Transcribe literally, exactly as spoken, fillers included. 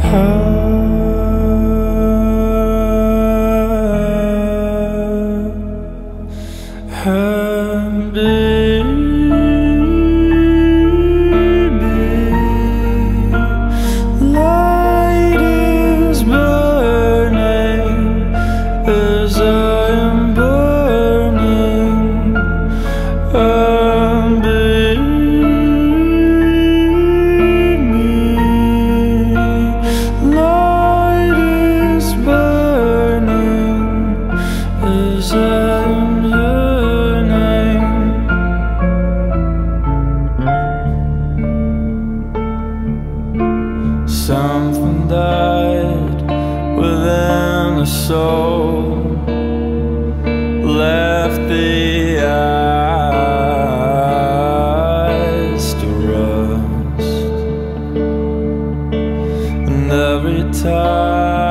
Something died within the soul, left the eyes to rust, and every time